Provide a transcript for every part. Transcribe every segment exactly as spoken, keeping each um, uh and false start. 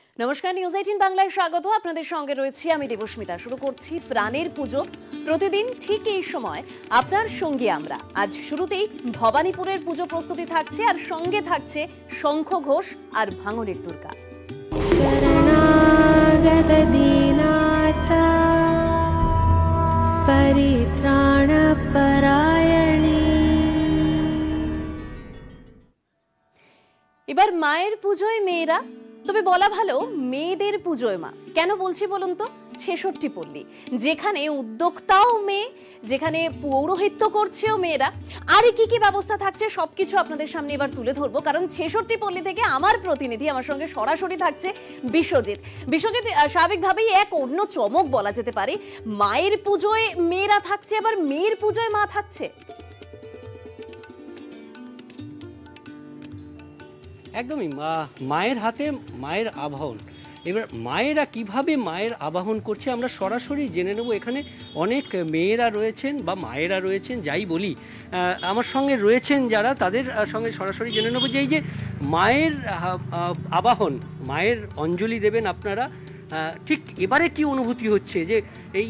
নমস্কার, news eighteen বাংলায় স্বাগত। আপনাদের সঙ্গে রয়েছি আমি দেবস্মিতা। শুরু করছি প্রাণের পুজো। প্রতিদিন ঠিক এই সময় আপনার সঙ্গে আমরা। আজ শুরুতেই ভবানীপুরের পুজো প্রস্তুতি থাকছে, আর সঙ্গে থাকছে শঙ্খ ঘোষ আর ভাঙনের দুর্গা। শরণাগত দীনার্তা পরিত্রাণ পরায়ণী। এবার মায়ের পুজোয় মেয়েরা, তবে বলা ভালো মেয়েদের পুজোয় মা। কেন বলছি বলুন তো? ছেষট্টি পল্লী, যেখানে উদ্যোক্তাও মেয়ে, যেখানে পৌরোহিত্য করছেও মেয়েরা, আর কি কি ব্যবস্থা থাকছে সবকিছু আপনাদের সামনে এবার তুলে ধরবো। কারণ ছেষট্টি পল্লী থেকে আমার প্রতিনিধি আমার সঙ্গে সরাসরি থাকছে বিশ্বজিৎ। বিশ্বজিৎ, স্বাভাবিকভাবেই এক অন্য চমক বলা যেতে পারে। মায়ের পুজোয় মেয়েরা থাকছে, আবার মেয়ের পুজোয় মা থাকছে। একদমই, মায়ের হাতে মায়ের আবাহন। এবার মায়েরা কিভাবে মায়ের আবাহন করছে আমরা সরাসরি জেনে নেব। এখানে অনেক মেয়েরা রয়েছেন বা মায়েরা রয়েছেন, যাই বলি, আমার সঙ্গে রয়েছেন যারা, তাদের সঙ্গে সরাসরি জেনে নেব যে এই যে মায়ের আবাহন, মায়ের অঞ্জলি দেবেন আপনারা, ঠিক এবারে কি অনুভূতি হচ্ছে যে এই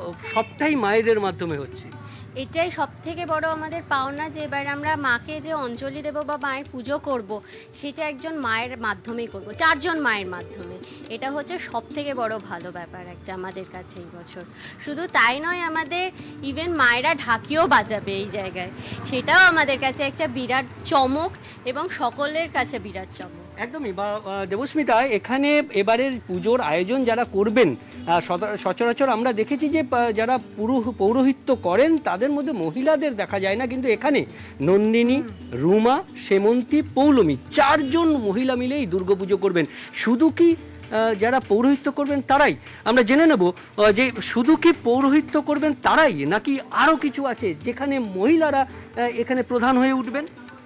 সবটাই মায়েদের মাধ্যমে হচ্ছে? এটাই সব থেকে বড় আমাদের পাওনা, যে এবার আমরা মাকে যে অঞ্জলি দেব বা মায়ের পুজো করব, সেটা একজন মায়ের মাধ্যমেই করব, চারজন মায়ের মাধ্যমে। এটা হচ্ছে সব থেকে বড় ভালো ব্যাপার একটা আমাদের কাছে এই বছর। শুধু তাই নয়, আমাদের ইভেন মায়েরা ঢাকিও বাজাবে এই জায়গায়, সেটাও আমাদের কাছে একটা বিরাট চমক এবং সকলের কাছে বিরাট চমক। একদমই। বা দেবস্মিতা, এখানে এবারের পুজোর আয়োজন যারা করবেন, সচরাচর আমরা দেখেছি যে যারা পৌরোহিত্য করেন তাদের মধ্যে মহিলাদের দেখা যায় না, কিন্তু এখানে নন্দিনী, রুমা, সেমন্তী, পৌলমী চারজন মহিলা মিলে এই দুর্গাপুজো করবেন। শুধু কি যারা পৌরোহিত্য করবেন তারাই? আমরা জেনে নেব যে শুধু কি পৌরোহিত্য করবেন তারাই, নাকি আরও কিছু আছে যেখানে মহিলারা এখানে প্রধান হয়ে উঠবেন?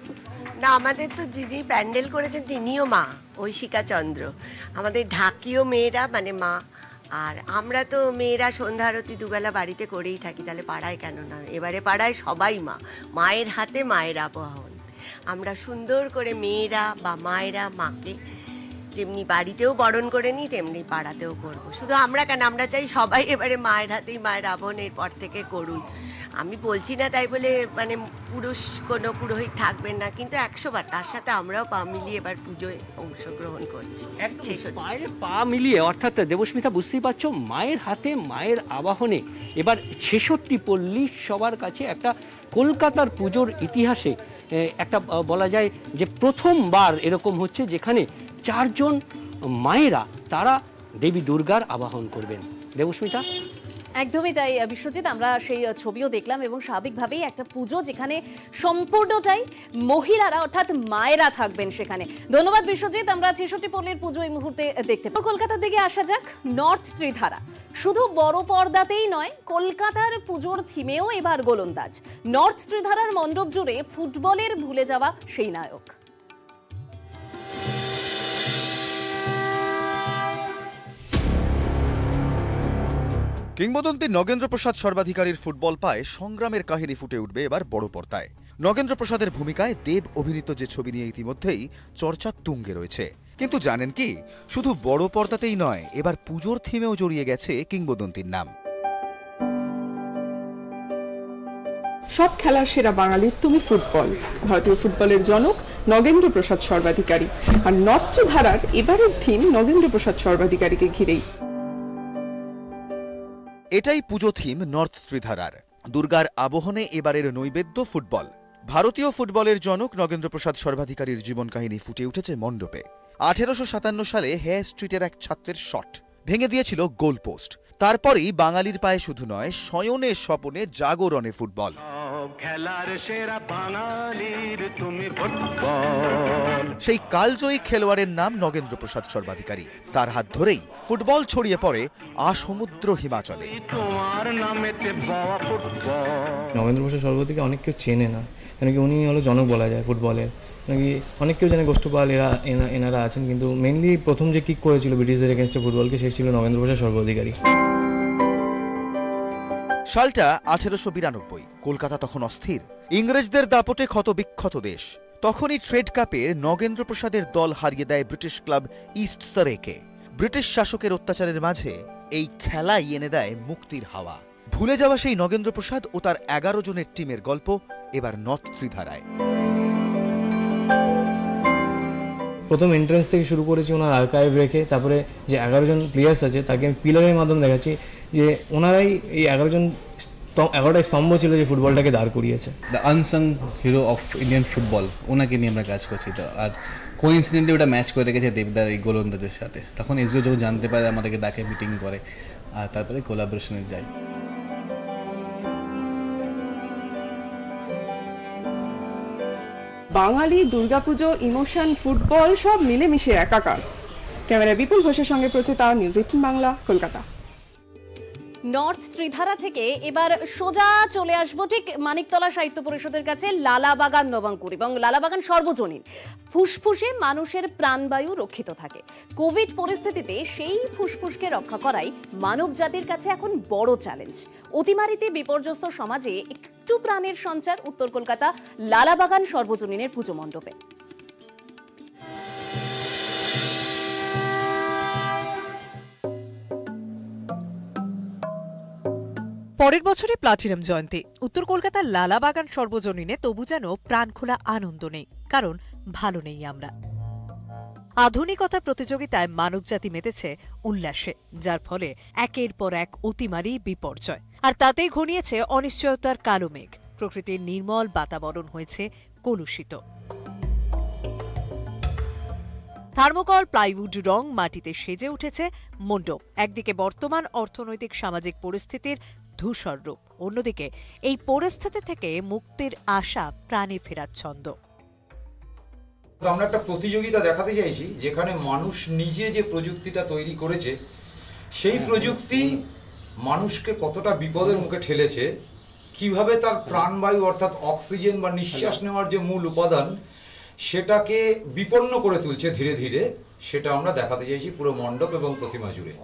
না, আমাদের তো যিনি প্যান্ডেল করেছেন তিনিও মা, ঐশিকা চন্দ্র। আমাদের ঢাকিও মেয়েরা, মানে মা। আর আমরা তো মেয়েরা সন্ধ্যা আরতি দুবেলা বাড়িতে করেই থাকি, তাহলে পাড়ায় কেন না? এবারে পাড়ায় সবাই মা, মায়ের হাতে মায়ের আবাহন। আমরা সুন্দর করে মেয়েরা বা মায়েরা মাকে যেমনি বাড়িতেও বরণ করে নিই, তেমনি পাড়াতেও করবো। শুধু আমরা কেন, আমরা চাই সবাই এবারে মায়ের হাতেই মায়ের আবাহন এরপর থেকে করুন। আমি বলছি না তাই বলে মানে পুরুষ কোনো পুরোহিত থাকবেন না, কিন্তু একশো বার তার সাথে আমরাও পা মিলিয়ে এবার পুজোয় অংশগ্রহণ করছি। মায়ের পা মিলিয়ে, অর্থাৎ দেবস্মিতা বুঝতেই পারছো, মায়ের হাতে মায়ের আবাহনে এবার ছেষট্টি পল্লী সবার কাছে একটা কলকাতার পুজোর ইতিহাসে একটা বলা যায় যে প্রথমবার এরকম হচ্ছে, যেখানে চারজন মায়েরা তারা দেবী দুর্গার আবাহন করবেন। দেবস্মিতা, একদমই তাই বিশ্বজিৎ। আমরা সেই ছবিও দেখলাম, এবং স্বাভাবিকভাবেই একটা পুজো যেখানে সম্পূর্ণটাই মহিলারা অর্থাৎ মায়েরা থাকবেন সেখানে। ধন্যবাদ বিশ্বজিৎ। আমরা ছেষট্টি পল্লীর পুজো এই মুহূর্তে দেখতে পাই। কলকাতার দিকে আসা যাক। নর্থ ত্রিধারা শুধু বড় পর্দাতেই নয়, কলকাতার পুজোর থিমেও এবার গোলন্দাজ। নর্থ ত্রিধারার মণ্ডপ জুড়ে ফুটবলের ভুলে যাওয়া সেই নায়ক। কিংবদন্তি নগেন্দ্র প্রসাদ সর্বাধিকারীর ফুটবল পায় সংগ্রামের কাহিনী ফুটে উঠবে এবার বড় পর্দায়। নগেন্দ্র প্রসাদের ভূমিকায় দেব অভিনীত যে ছবি নিয়ে ইতিমধ্যেই চর্চা তুঙ্গে রয়েছে। কিন্তু জানেন কি, শুধু বড় পর্দাতেই নয়, এবার পুজোর থিমেও জড়িয়ে গেছে কিংবদন্তির নাম। সব খেলার সেরা বাঙালির তুমি ফুটবল। ভারতীয় ফুটবলের জনক নগেন্দ্র প্রসাদ সর্বাধিকারী, আর নর্থ ধারার এবারের থিম নগেন্দ্র প্রসাদ সর্বাধিকারীকে ঘিরেই। এটাই পুজো থিম নর্থ ত্রিধারার। দুর্গার আবহনে এবারের নৈবেদ্য ফুটবল। ভারতীয় ফুটবলের জনক নগেন্দ্র প্রসাদ সর্বাধিকারীর জীবন কাহিনী ফুটে উঠেছে মণ্ডপে। আঠেরোশো সাতান্ন সালে হে স্ট্রিটের এক ছাত্রের শট ভেঙে দিয়েছিল গোল পোস্ট। তারপরেই বাঙালির পায়ে শুধু নয়, শয়নে স্বপনে জাগরণে ফুটবল। সেই কালজয়ী খেলোয়াড়ের নাম নগেন্দ্র প্রসাদ সর্বাধিকারী। তার হাত ধরেই ফুটবল ছড়িয়ে পড়ে আসমুদ্র হিমাচলে। নগেন্দ্র প্রসাদ সর্বাধিকারী অনেক কেউ চেনে না, কেন কি উনি হলো জনক বলা যায় ফুটবলের। নাকি অনেক কেউ জানে গোষ্ঠপাল এরা এনারা আছেন, কিন্তু মেনলি প্রথম যে কিক করেছিল ব্রিটিশদের এগেনস্টে ফুটবলকে, সে ছিল নগেন্দ্র প্রসাদ সর্বাধিকারী। সালটা আঠেরোশো বিরানব্বই। কলকাতা তখন অস্থির, ইংরেজদের দাপটে ক্ষত বিক্ষত দেশ। তখনই ট্রেড কাপে নগেন্দ্র প্রসাদের দল হারিয়ে দেয় ব্রিটিশ ক্লাব ইস্ট সারেকে। ব্রিটিশ শাসকের অত্যাচারের মাঝে এই খেলাই এনে দেয় মুক্তির হাওয়া। ভুলে যাওয়া সেই নগেন্দ্র প্রসাদ ও তার এগারো জনের টিমের গল্প এবার নর্থ ত্রিধারায়। প্রথম এন্ট্রান্স থেকে শুরু করেছি ওনার আর্কাইভ রেখে, তারপরে যে এগারো জন প্লেয়ার্স আছে তাকে আমি পিলারের মাধ্যমে দেখাচ্ছি যে ওনারাই এই এগারো জন এগারোটা স্তম্ভ ছিল যে ফুটবলটাকে দাঁড় করিয়েছে। The unsung hero of Indian football, ওনাকে নিয়ে আমরা কাজ করছি। তো আর কোইন্সিডেন্টলি ওটা ম্যাচ করে রেখেছে দেবদার এই গোলন্দাজের সাথে। তখন এসডিও যখন জানতে পারে আমাদেরকে ডাকে, মিটিং করে, আর তারপরে কোলাবোরেশনে যাই। বাঙালি দুর্গাপুজো, ইমোশন, ফুটবল সব মিলেমিশে একাকার। ক্যামেরা বিপুল ঘোষের সঙ্গে Procheta, News Eighteen Bangla, Kolkata. North Tridhara থেকে এবার সোজা চলে আসবো ঠিক মানিকতলা সাহিত্য পরিষদের কাছে লালাবাগান নবাঙ্কুর এবং লালাবাগান সর্বজনীন। ফুসফুসে মানুষের প্রাণবায়ু রক্ষিত থাকে। কোভিড পরিস্থিতিতে সেই ফুসফুসকে রক্ষা করাই মানব জাতির কাছে এখন বড় চ্যালেঞ্জ। অতিমারিতে বিপর্যস্ত সমাজে একটু প্রাণের সঞ্চার উত্তর কলকাতা লালাবাগান সর্বজনীনের পুজো মণ্ডপে। পরের বছরে প্লাটিনাম জয়ন্তী। উত্তর কলকাতার লালাবাগান সর্বজনীনে তবু যেন প্রাণখোলা আনন্দ নেই, কারণ ভালো নেই আমরা। আধুনিকতার প্রতিযোগিতায় মানবজাতি মেতেছে উল্লাসে, যার ফলে একের পর এক অতিমারি, বিপর্যয়, আর তাতেই ঘনিয়েছে অনিশ্চয়তার কালো মেঘ। প্রকৃতির নির্মল বাতাবরণ হয়েছে কলুষিত। থার্মোকল, প্লাইউড, রং, মাটিতে সেজে উঠেছে মণ্ডপ। একদিকে বর্তমান অর্থনৈতিক সামাজিক পরিস্থিতির ধূসর রূপ, অন্যদিকে এই পরিস্থিতি থেকে মুক্তির আশা প্রাণে ফেরার ছন্দ। আমরা একটা প্রতিযোগিতা দেখাতে চাইছি যেখানে মানুষ নিজে যে প্রযুক্তিটা তৈরি করেছে সেই প্রযুক্তি মানুষকে কতটা বিপদের মুখে ঠেলেছে, কিভাবে তার প্রাণবায়ু অর্থাৎ অক্সিজেন বা নিঃশ্বাস নেওয়ার যে মূল উপাদান সেটাকে বিপন্ন করে তুলছে ধীরে ধীরে, সেটা আমরা দেখাতে চাইছি পুরো মণ্ডপ এবং প্রতিমা জুড়ে।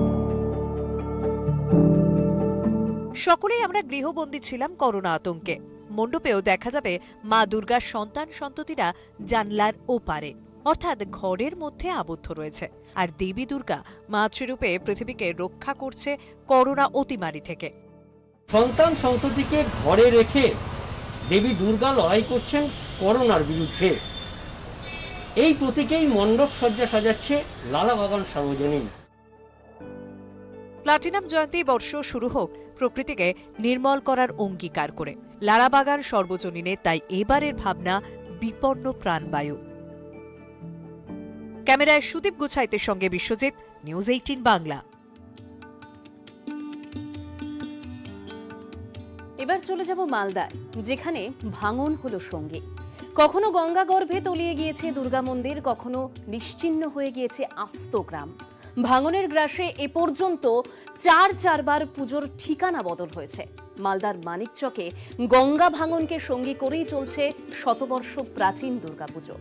সকলেই আমরা গৃহবন্দী ছিলাম করোনা আতঙ্কে। মণ্ডপেও দেখা যাবে মা দুর্গার সন্তান সন্ততিরা জানলার ওপারে, অর্থাৎ ঘরের মধ্যে আবদ্ধ রয়েছে। আর দেবী দুর্গা মাতৃরূপে পৃথিবীকে রক্ষা করছে করোনা অতিমারি থেকে। সন্তান সন্ততিকে ঘরে রেখে দেবী দুর্গা লড়াই করছেন করোনার বিরুদ্ধে। এই প্রতীকেই মণ্ডপ সজ্জা সাজাচ্ছে লালাবাগান সর্বজনীন। প্লাটিনাম জয়ন্তী বর্ষ শুরু হোক প্রকৃতিকে নির্মল করার অঙ্গীকার করে। লালাবাগান সর্বজনীনে তাই এবারের ভাবনা বিপন্ন প্রাণবায়ু। ক্যামেরায় সুদীপ গুছাইতের সঙ্গে বিশ্বজিৎ, নিউজ এইটিন বাংলা। এবার চলে যাব মালদায়, যেখানে ভাঙন হলো সঙ্গী। কখনো গঙ্গা গর্ভে তলিয়ে গিয়েছে দুর্গা মন্দির, কখনো নিশ্চিহ্ন হয়ে গিয়েছে আস্ত গ্রাম। ভাঙনের গ্রাসে এ পর্যন্ত চার চারবার পুজোর ঠিকানা বদল হয়েছে। মালদার মানিকচকে গঙ্গা ভাঙনকে সঙ্গী করেই চলছে শতবর্ষ প্রাচীন দুর্গাপুজো।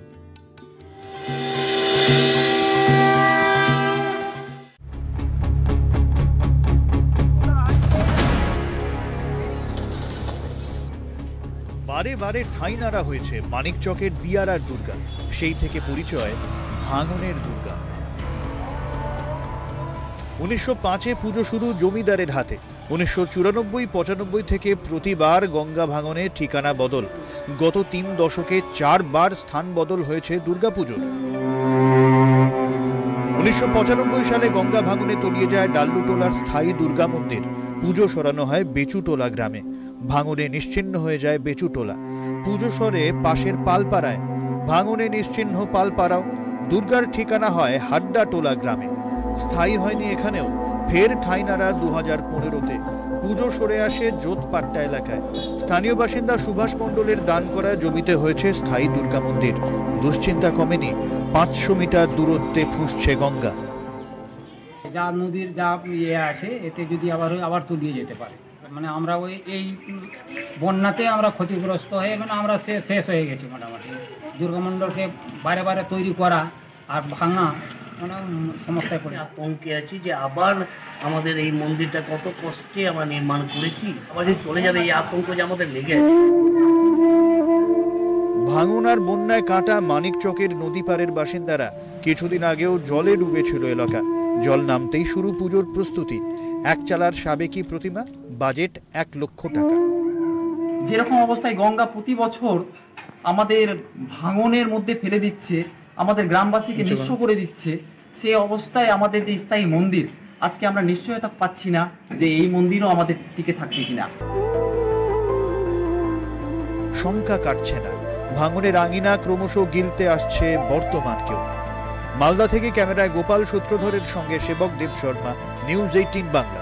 বারে বারে ঠাঁই নাড়া হয়েছে মানিকচকের দিয়ারার দুর্গা, সেই থেকে পরিচয় ভাঙনের দুর্গা। উনিশশো পাঁচে পুজো শুরু জমিদারের হাতে। উনিশশো চুরানব্বই পঁচানব্বই থেকে প্রতিবার গঙ্গা ভাঙনের ঠিকানা বদল। গত তিন দশকে চারবার স্থান বদল হয়েছে দুর্গাপুজোর। উনিশশো পঁচানব্বই সালে গঙ্গা ভাঙনে তলিয়ে যায় ডাল্লুটোলার স্থায়ী দুর্গা মন্দির। পুজো সরানো হয় বেচুটোলা গ্রামে। ভাঙনে নিশ্চিহ্ন হয়ে যায় বেচুটোলা। পুজো সরে পাশের পালপাড়ায়। ভাঙনে নিশ্চিহ্ন পালপাড়াও। দুর্গার ঠিকানা হয় হাড্ডাটোলা গ্রামে। স্থায়ী হয়নি এখানেও, ফের ঠাঁই নাড়া দু হাজার পনেরোতে। পুজো সরে আসে জোতপাট্টা এলাকায়। স্থানীয় বাসিন্দা সুভাষ মণ্ডলের দান করা জমিতে হয়েছে স্থায়ী দুর্গা মন্দির। দুশ্চিন্তা কমেনি, পাঁচশো মিটার দূরত্বে ফুঁসছে গঙ্গা। যা নদীর যা ইয়ে আছে এতে যদি আবার আবার তলিয়ে যেতে পারে, মানে আমরা ওই এই বন্যাতে আমরা ক্ষতিগ্রস্ত হয়ে মানে আমরা শেষ হয়ে গেছি মোটামুটি। দুর্গা মণ্ডলকে বারে বারে তৈরি করা আর ভাঙা মানে সমস্যায় পড়ে আতঙ্কে আছি যে আবার আমাদের এই মন্দিরটা কত কষ্টে আমরা নির্মাণ করেছি, আবার যে চলে যাবে এই আতঙ্ক যে আমাদের লেগে আছে। ভাঙন আর বন্যায় কাটা মানিকচকের নদী পাড়ের বাসিন্দারা কিছুদিন আগেও জলে ডুবেছিল এলাকা। জল নামতেই শুরু পুজোর প্রস্তুতি। এক চালার সাবেকি প্রতিমা, বাজেট এক লক্ষ টাকা। যেরকম অবস্থায় গঙ্গা প্রতি বছর আমাদের ভাঙনের মধ্যে ফেলে দিচ্ছে, আমাদের গ্রামবাসীকে নিঃস্ব করে দিচ্ছে, সে অবস্থায় আমাদের যে স্থায়ী মন্দির, আজকে আমরা নিশ্চয়তা পাচ্ছি না যে এই মন্দিরও আমাদের টিকে থাকবে কিনা। শঙ্কা কাটছে না, ভাঙনের আঙিনা ক্রমশ গিলতে আসছে বর্তমানকেও। মালদা থেকে ক্যামেরায় গোপাল সূত্রধরের সঙ্গে সেবক দেব শর্মা, নিউজ এইটিন বাংলা।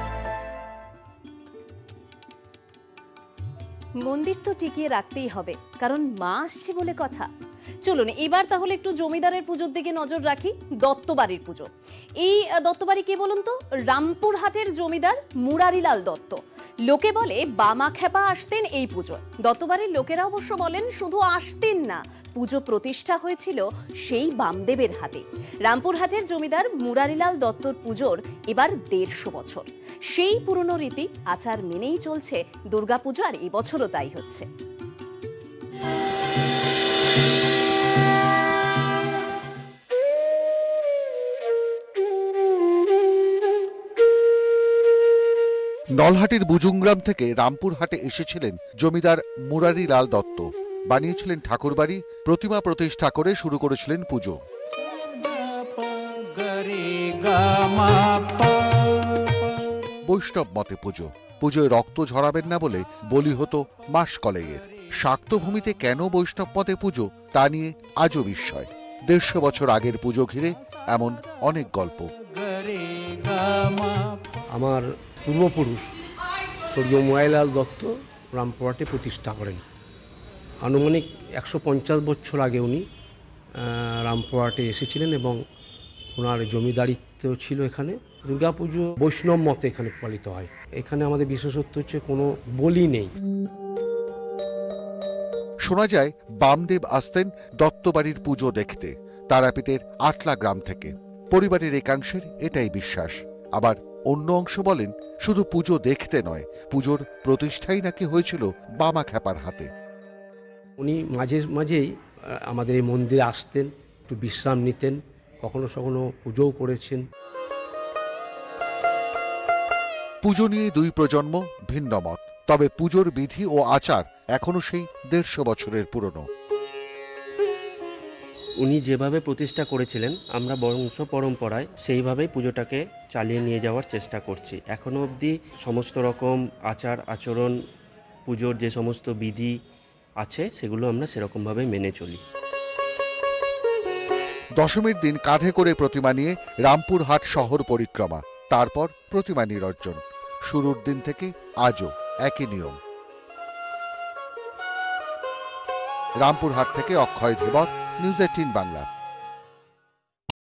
মন্দির তো টিকিয়ে রাখতেই হবে, কারণ মা আসছে বলে কথা। চলুন এবার তাহলে একটু জমিদারের পুজোর দিকে নজর রাখি। দত্তবাড়ির পুজো। এই দত্তবাড়ি কে বলুন তো? রামপুরহাটের জমিদার মুরারিলাল দত্ত। লোকে বলে বামা খেপা আসতেন এই পুজোয়। দত্তবাড়ির লোকেরা অবশ্য বলেন শুধু আসতেন না, পুজো প্রতিষ্ঠা হয়েছিল সেই বামদেবের হাতে। রামপুরহাটের জমিদার মুরারিলাল দত্তর পুজোর এবার দেড়শো বছর। সেই পুরনো রীতি আচার মেনেই চলছে দুর্গাপুজো, আর এবছরও তাই হচ্ছে। নলহাটির বুজুংগ্রাম থেকে রামপুরহাটে এসেছিলেন জমিদার মুরারিলাল দত্ত। বানিয়েছিলেন ঠাকুরবাড়ি, প্রতিমা প্রতিষ্ঠা করে শুরু করেছিলেন পুজো। বৈষ্ণব মতে পুজো। পুজোয় রক্ত ঝরাবেন না বলে বলি হতো মাস কলেজের। শাক্ত ভূমিতে কেন বৈষ্ণব মতে পুজো, তা নিয়ে আজও বিস্ময়। দেড়শো বছর আগের পুজো ঘিরে এমন অনেক গল্প। আমার পূর্বপুরুষ স্বর্গীয় মুরারিলাল দত্ত রামপুরহাটে প্রতিষ্ঠা করেন। আনুমানিক একশো পঞ্চাশ বছর আগে উনি রামপুরহাটে এসেছিলেন এবং ওনার জমিদারিত্ব ছিল এখানে। দুর্গাপুজো বৈষ্ণব মতে এখানে পালিত হয়। এখানে আমাদের বিশেষত্ব হচ্ছে কোনো বলি নেই। শোনা যায় বামদেব আসতেন দত্তবাড়ির পুজো দেখতে তারাপীঠের আটলা গ্রাম থেকে। পরিবারের একাংশের এটাই বিশ্বাস। আবার অন্য অংশ বলেন শুধু পুজো দেখতে নয়, পুজোর প্রতিষ্ঠাই নাকি হয়েছিল বামা খেপার হাতে। উনি মাঝে মাঝেই আমাদের এই মন্দিরে আসতেন, একটু বিশ্রাম নিতেন, কখনো কখনো পুজোও করেছেন। পুজো নিয়ে দুই প্রজন্ম ভিন্ন মত, তবে পুজোর বিধি ও আচার এখনো সেই দেড়শো বছরের পুরনো। উনি যেভাবে প্রতিষ্ঠা করেছিলেন আমরা বংশ পরম্পরায় সেইভাবেই পুজোটাকে চালিয়ে নিয়ে যাওয়ার চেষ্টা করছি। এখনো অবধি সমস্ত রকম আচার আচরণ, পুজোর যে সমস্ত বিধি আছে সেগুলো আমরা সেরকমভাবে মেনে চলি। দশমীর দিন কাঁধে করে প্রতিমা নিয়ে রামপুরহাট শহর পরিক্রমা, তারপর প্রতিমা নিরঞ্জন। শুরুর দিন থেকে আজও একই নিয়ম। রামপুরহাট থেকে অক্ষয় ধীবর, নিউজ এইটিন বাংলা।